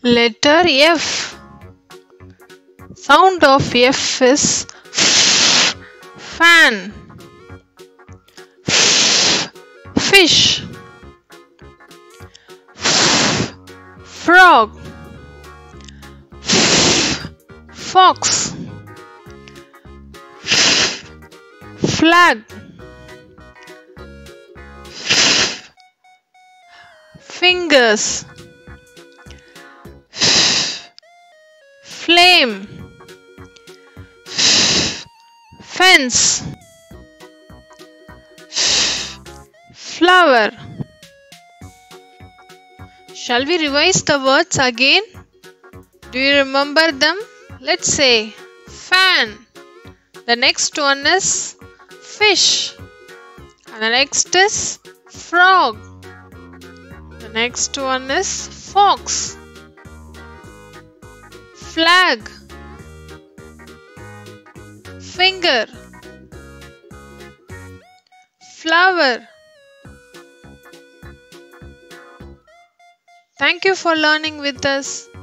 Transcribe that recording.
Letter F. Sound of F is f, fan, f, fish, f, frog, f, fox, f, flag, f, fingers, f, flame, fence, flower. Shall we revise the words again? Do you remember them? Let's say fan. The next one is fish. And the next is frog. The next one is fox. Flag. Finger, flower. Thank you for learning with us.